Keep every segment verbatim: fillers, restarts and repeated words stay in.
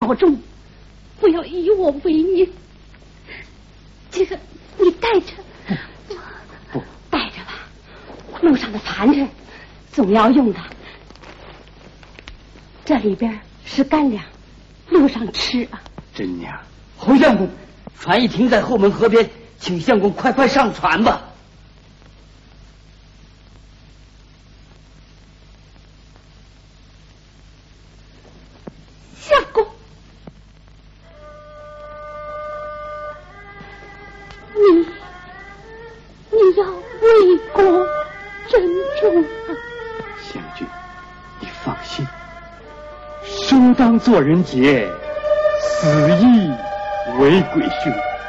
保重，不要以我为念。这个你带着， 不不带着吧，路上的残陈总要用的。这里边是干粮，路上吃啊。 真娘，侯相公，船已停在后门河边，请相公快快上船吧。 相公，你你要为国珍重啊！ 相君，你放心，兄当做人杰，死亦为鬼兄。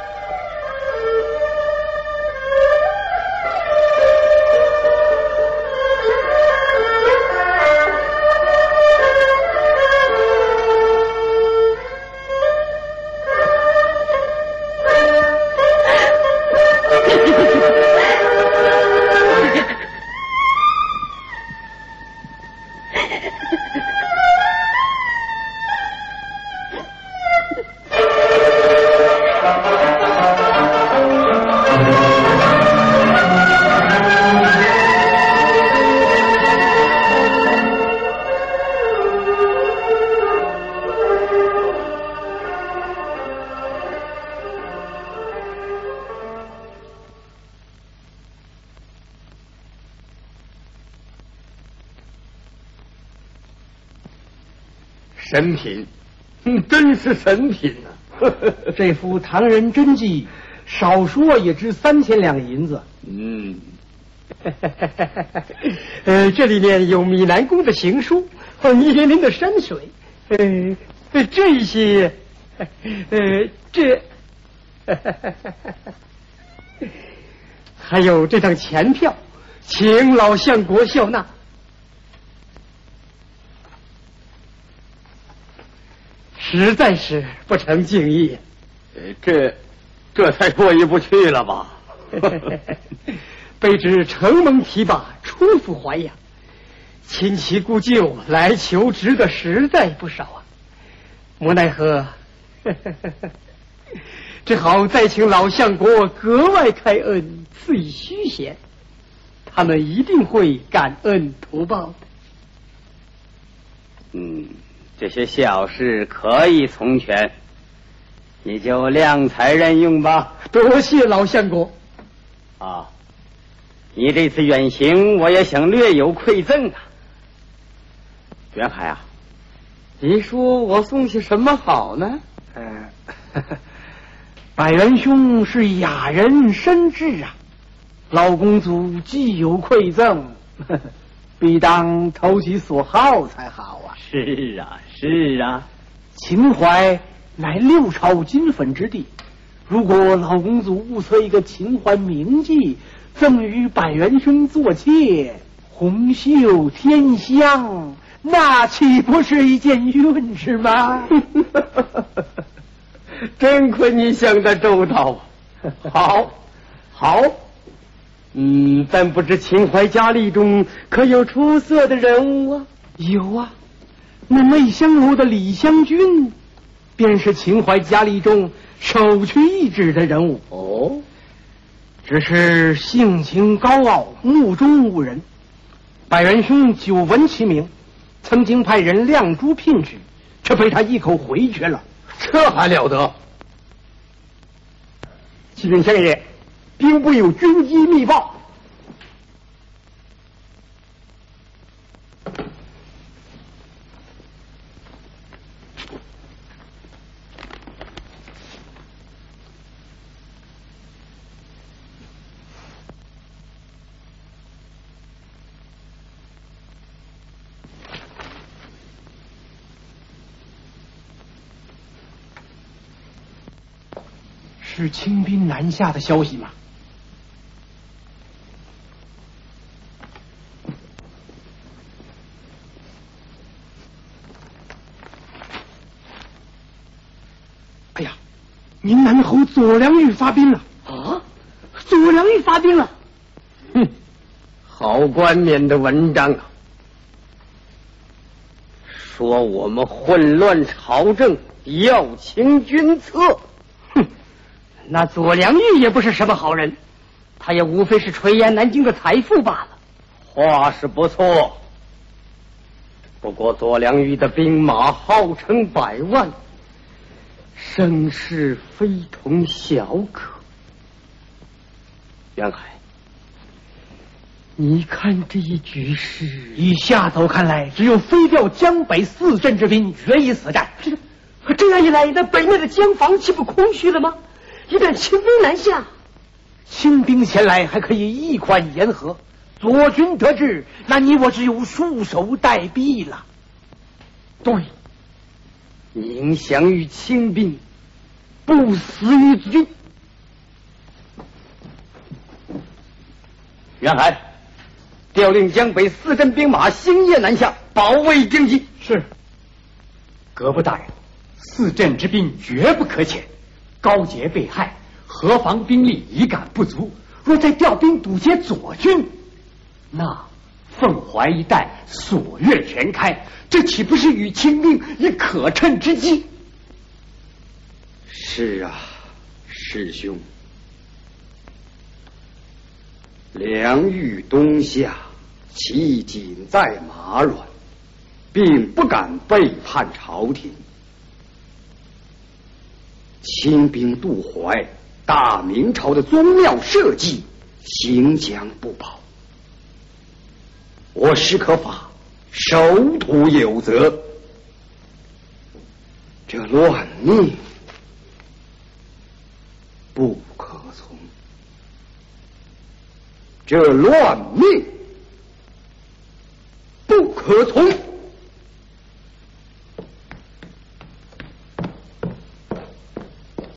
神品，真是神品啊！ 这幅唐人真迹，少说也值三千两银子。 嗯， 呃，这里面有米南宫的行书和泥淋淋的山水，呃，这些，呃，这，还有这张钱票，请老相国笑纳。实在是不成敬意， 呃，这这才过意不去了吧？ 卑职承蒙提拔，出府淮阳，亲戚故旧来求职的实在不少啊。无奈何，只好再请老相国格外开恩，赐以虚衔，他们一定会感恩图报的。 嗯。这些小事可以从权，你就量才任用吧。 多谢老相国。 啊，你这次远行，我也想略有馈赠啊。袁海啊，你说我送些什么好呢？ 呃，百元兄是雅人深志啊，老公主既有馈赠，必当投其所好才好啊。 是啊，是啊， 秦淮乃六朝金粉之地，如果老公主物色一个秦淮名妓，赠与百元兄做妾，红袖添香，那岂不是一件韵事吗？ 真亏你想得周到。好，好。嗯，但不知秦淮佳丽中可有出色的人物啊？ 有啊，那内香楼的李香君，便是秦淮佳丽中首屈一指的人物。 哦， 只是性情高傲，目中无人。百元兄久闻其名，曾经派人亮珠聘旨，却被他一口回绝了。 这还了得！ 启禀相爷，兵部有军机密报。是清兵南下的消息吗？哎呀，您南侯左良玉发兵了啊！左良玉发兵了！ 哼，好冠冕的文章啊！ 说我们混乱朝政， 调清军策。 哼，那左良玉也不是什么好人，他也无非是垂涎南京的财富罢了。 话是不错，不过左良玉的兵马号称百万，声势非同小可。袁海，你看这一局势， 以下头看来，只有飞调江北四镇之兵决一死战。 这可这样一来，那北面的江防岂不空虚了吗？一旦清兵南下， 清兵前来还可以一款言和，左军得志，那你我只有束手待毙了。 对，宁降于清兵，不死于军。袁海，调令江北四镇兵马星夜南下，保卫京畿。 是。阁部大人，四镇之兵绝不可遣。高杰被害，何妨兵力已感不足。若再调兵堵截左军，那凤淮一带锁月全开，这岂不是与清兵以可乘之机？ 是啊，师兄。梁豫东下，其仅在马软，并不敢背叛朝廷。清兵渡淮，大明朝的宗庙社稷行将不保。我史可法守土有责，这乱逆不可从。这乱命不可从。